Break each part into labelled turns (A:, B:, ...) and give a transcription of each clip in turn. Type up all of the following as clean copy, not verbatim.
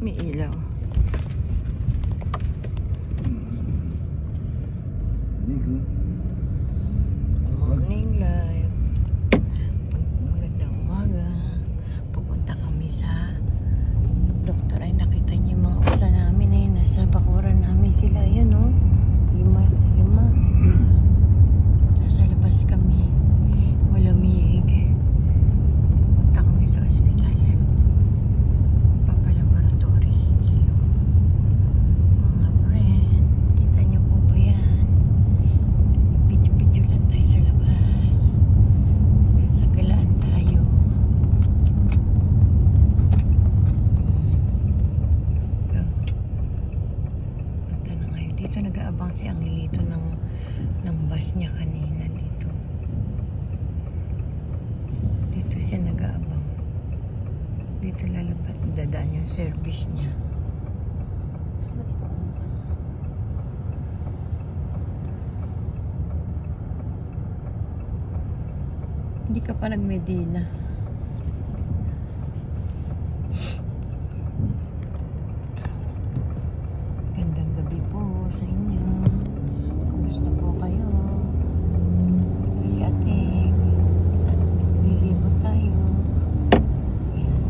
A: May ilaw. Morning live. Magandang umaga. Pupunta kami sa doktor. Ay, nakita niyo yung mga usa namin ay nasa bakuran namin sila. Yan o. Lima. Nasa labas kami. Malamig. Punta kami sa ospital. Papalaboratory si Nilo. Mga friend, kita niyo po ba yan? Video lang tayo sa labas. Sa galaan tayo. Punta na ngayon. Dito nag-aabang si Angelito ng bus niya kanina dito. Dito siya nag-aabang. Dito lalapat. Dadaan yung service niya. Hindi ka pa nag-Medina. Gandang gabi po sa inyo. Kumusta po kayo? Ito si Ating. Lilibot tayo. Ayan.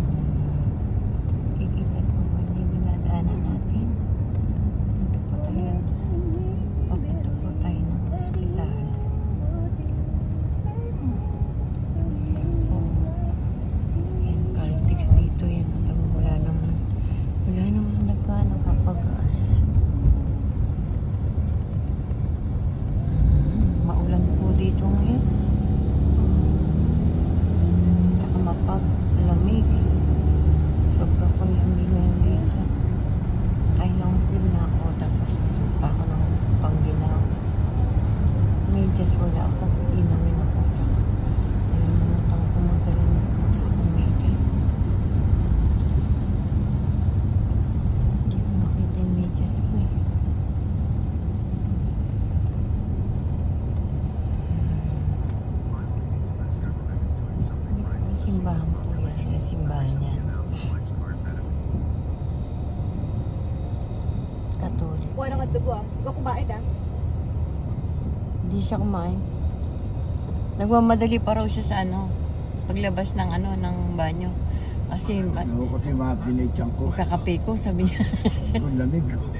A: Kikita po ba yung dinadaanan natin? Punta po tayo. Papunta po tayo ng hospital. Yan, Caltex dito yan. Wala naman nakapag-gas. Maulan po dito ngayon. Saka mapag-lamig. Sobra pong lamig ngayon dito. Kaya long sleeve na ako. Tapos pa ako ng pangginaw. Medyas wala ako. Inamin ako. Nalimutan ko magsuot ng medyas. Hindi ko makita yung medyas ko eh. May simbahan po yan. Yung simbahan yan. Katolik.
B: Kuha na dugo ah. Ikaw kumain ah.
A: Hindi siya kumain. Nagmamadali pa raw siya sa paglabas ng ng banyo. Kasi
C: Kasi mapinay tiyan ko.
A: kakape ko, sabi niya.
C: Ang lamig.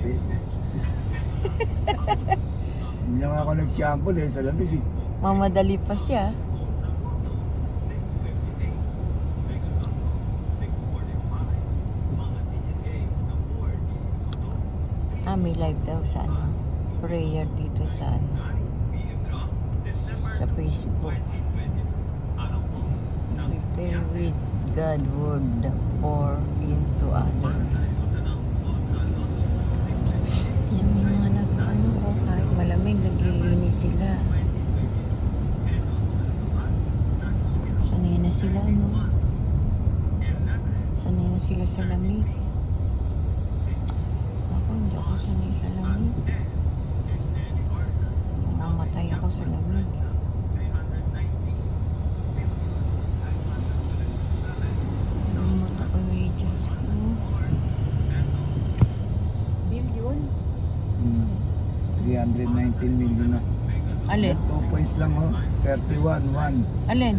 C: Hindi nga ako nag-shampoo sa lamig eh.
A: Mamadali pa siya. May live daw sa prayer dito sa sa Facebook. Prepare with God word pour into others. Yan yung mga kahit malamig, naglilinis sila. Sanay na sila, Sanay na sila sa lamig. Hindi ako sanay sa lamig. Namatay ako sa lamig. Lumot ako yung ages ko.
B: Bill yun.
C: 319 million na.
A: Alin?
C: 2 points lang 31-1.
A: Alin?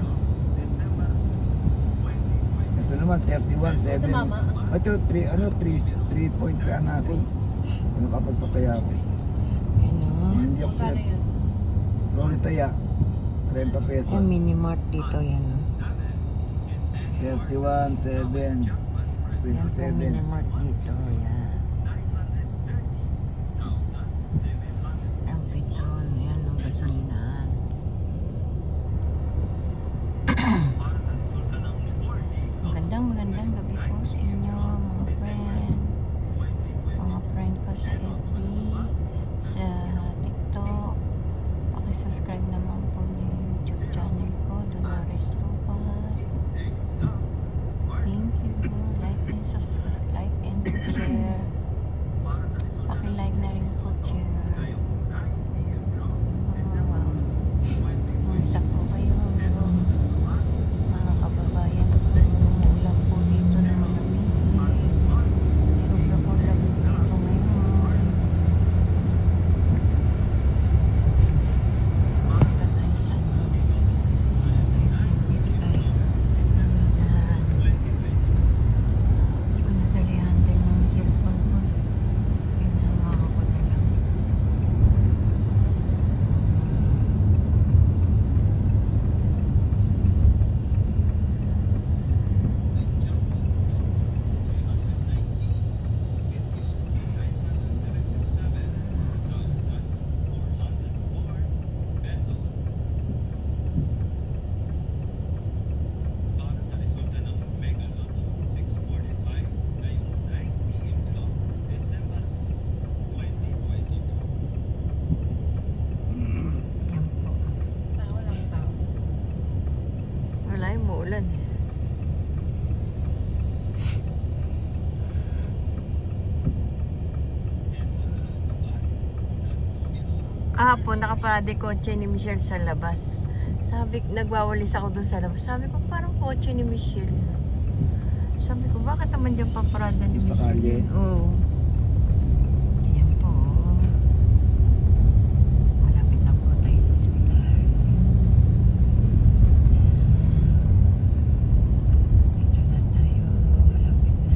C: Ito naman 31-7.
B: Ito mama.
C: Ito 3 points ka na ako. Ano kapag pataya ako? Hindi ako
B: Paano yun?
C: sorry taya. 30 pesos.
A: Yung mini-mart dito, yan.
C: 31-7.
A: Yan po
C: 27.
A: mini-mart dito, yan. Ang Petron, yan, ang gasolinahan. Magandang gabi po sa inyo, mga friend. Mga friend ko sa FB, sa TikTok. Paki-subscribe naman po yung YouTube channel ko, Dolores Tupas. Thank you. Like and subscribe, like and share. Hapon, nakaparada yung kotse ni Michelle sa labas. Sabi, nagwawalis ako doon sa labas. Sabi ko, parang kotse ni Michelle. Sabi ko, bakit naman dyan paparada ni
C: Sa
A: Michelle?
C: kalye?
A: Oo. Ayan po. Malapit na po tayo sa ospital. Dito na tayo. Malapit na.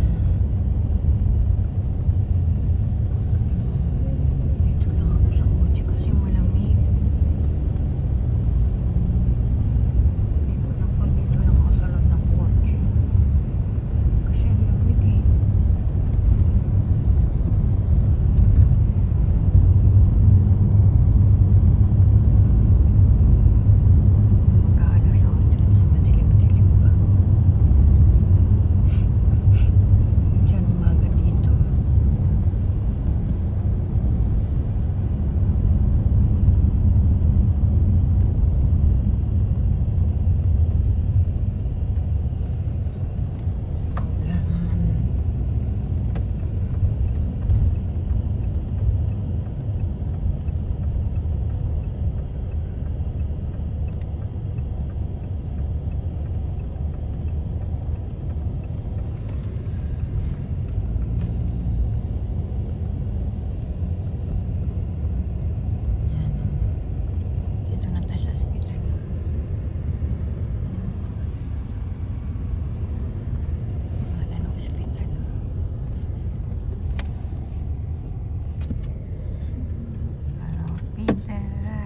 A: Dito lang ako sa kotse kasi malamig. Dito lang po, dito lang ako sa loob ng kotse. Kasi ang lamig eh. Mag-aalas 8 na, madilim-dilim pa. Diyan umaga dito. Ulan. Yan. Dito na tayo sa ospital. Wala na ospital. Hello, Peter.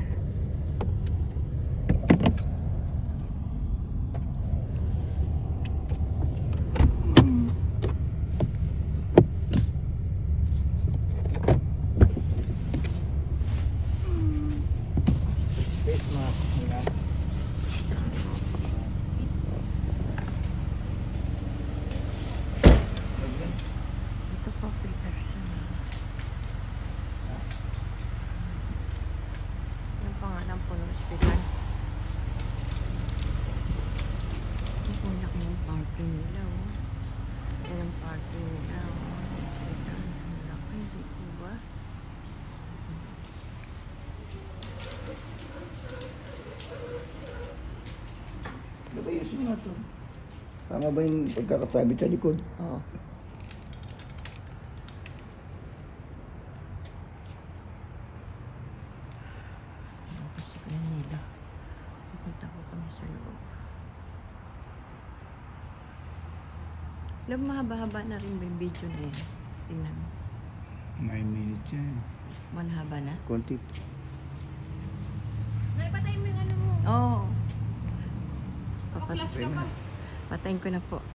C: Face mask. Muna.
A: Ito po, Peterson. Yung pangalan po ng ospital. Yung po laki ng parking nila, oh. Yan ang parking nila, oh. Ospital. Ang laki, di po ba?
C: Ayusin nga to. Tama ba yung pagkakasabit sa likod?
A: Oo. Kasi kaya nila. Pupunta po kami sa loob. Alam, mahaba-haba na rin ba yung video na yan? Tingnan mo.
C: 9 minutes yan.
A: Manhaba na?
C: Konti.
B: Naipatay mo yung ano mo.
A: Oo.
B: Flash ka pa.
A: Patayin ko na po.